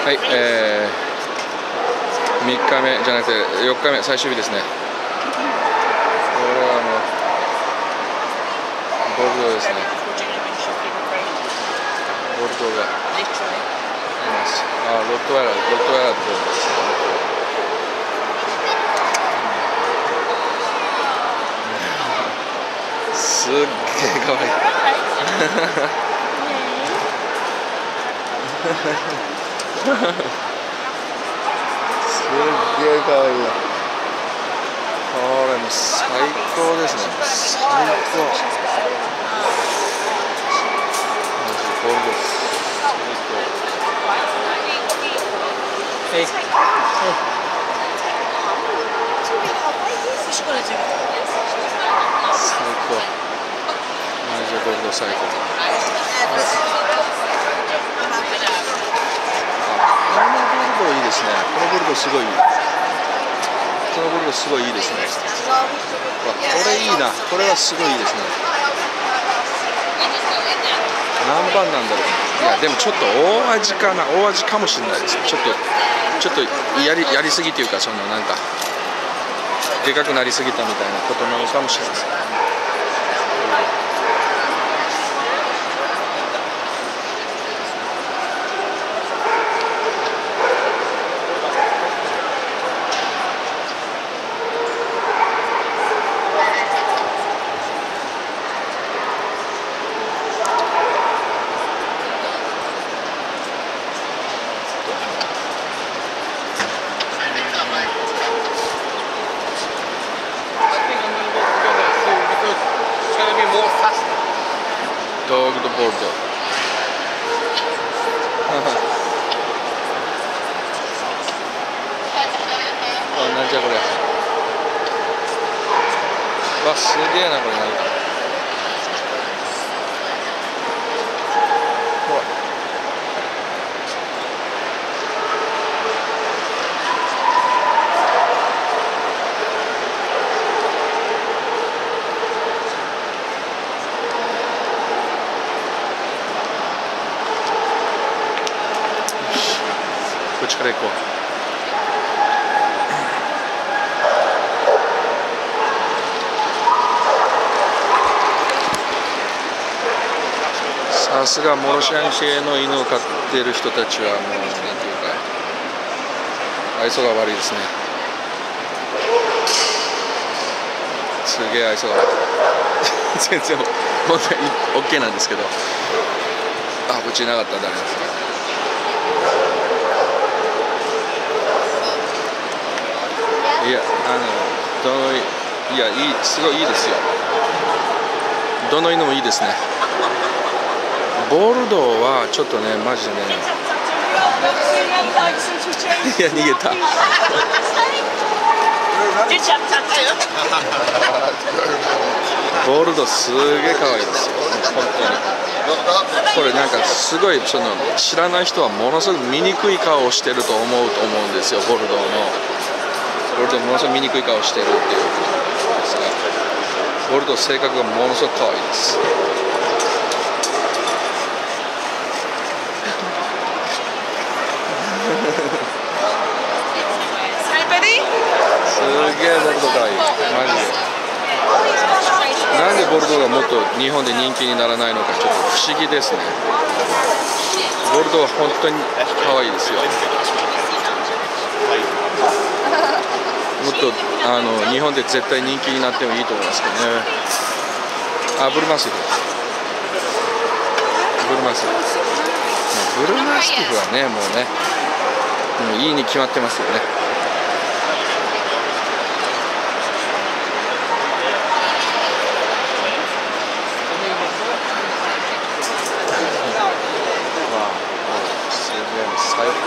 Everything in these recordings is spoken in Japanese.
はい、3日目じゃなくて4日目最終日ですね。これはもうボルドーですね。ボルドーがいます。あ、ロットワイラーってことですね。すっげえかわいい。すっげえかわいい。これも最高ですね。最高。マジボルドー最高。最高。マジボルドー最高。このボルドーいいですね。このボルドーすごいいい。このボルドーすごいいいですね。これいいな。これはすごいいいですね。何番なんだろう。いやでもちょっと大味かな。大味かもしれないです。ちょっとやりすぎというか、そのなんかでかくなりすぎたみたいなことなのかもしれないです。ドッグとボルドー。あ、なんじゃこれ。わ、すげえなこれ。なんかほら。こっちから行こう。さすがモロシアン系の犬を飼っている人たちはもうなんていうか愛想が悪いですね。すげえ愛想が悪い。全然問題 OK なんですけど。あ、こっちいなかったらダメですね。いや、いや、すごいいいですよ。どの犬もいいですね。ボルドーはちょっとね、マジでね。いや、逃げた。ボルドーすげえ可愛いですよ。本当に。これなんかすごい知らない人はものすごく醜い顔をしてると思うんですよ。ボルドーものすごく醜い顔をしてるっていうことですが、ボルドー性格がものすごく可愛いです。すげえボルドー可愛い。マジで。なんでボルドーがもっと日本で人気にならないのかちょっと不思議ですね。ボルドーは本当に可愛いですよ。もっと日本で絶対人気になってもいいと思いますけどね。あ、ブルマスティフ。ブルマスティフはね、もういいに決まってますよね。最高だね。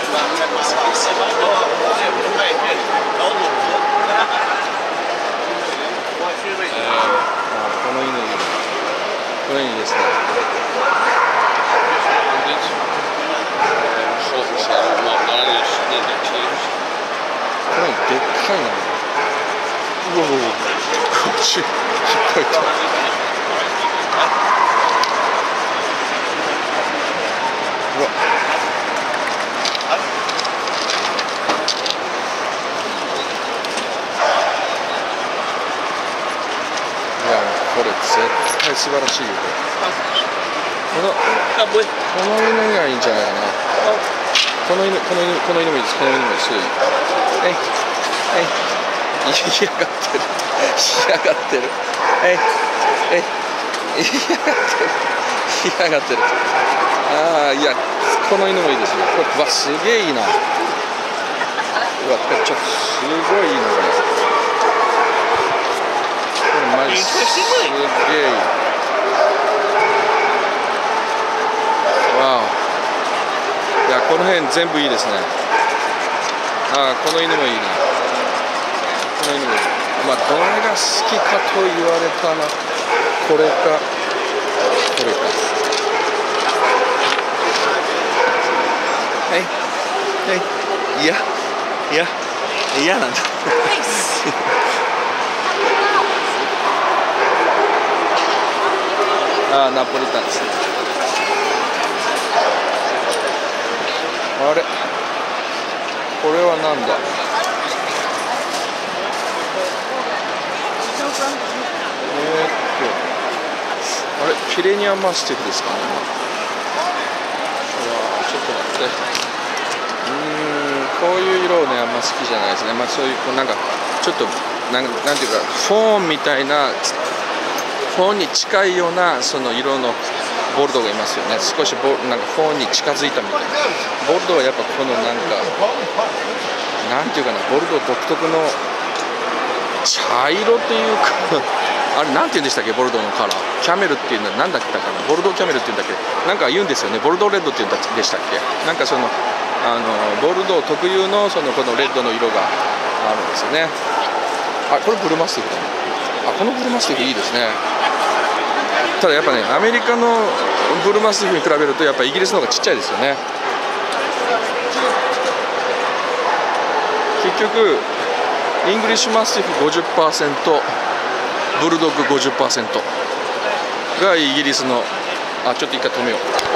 この犬ですね。これでっかいな。うわうわ、こっち引っかいた。うわ。 晴らしいよ。この犬がいいんじゃないかな。この犬もいいです。この犬もいいです。嫌がってる。嫌がってる。嫌がってる。ああ、いや、この犬もいいですね。これ、わ、すげえいいな。うわ、ちょっとすごいいいな、これ。これマジすげえいい。わお。いや、この辺全部いいですね。ああ、この犬もいいな。この犬もいい。まあ、どれが好きかと言われたら、これか、これか。嫌なんだ。ああ、ナポリタンですね。あれ、これはなんだ。あれ、ピレニアマスティフですかね。ちょっと待って。こういう色をね、あんま好きじゃないですね。まあ、そういうなんかちょっとなんていうか、フォーンみたいな、フォーンに近いようなその色のボルドーがいますよね。少しなんかフォーンに近づいたみたいな。ボルドーはやっぱこのなんていうかな、ボルドー独特の茶色というかあれなんて言うんでしたっけ、ボルドーのカラー。キャメルっていうのは何だったかな、ボルドーキャメルっていうんだっけ、なんか言うんですよね。ボルドーレッドっていうんでしたっけ。なんかそのボルドー特有のこのレッドの色があるんですよね。あ、これブルーマスティフだ。あ、このブルーマスティフいいですね。ただやっぱね、アメリカのブルーマスティフに比べるとやっぱイギリスの方がちっちゃいですよね。結局イングリッシュマスティフ 50%、 ブルドッグ 50% がイギリスの。あ、ちょっと一回止めよう。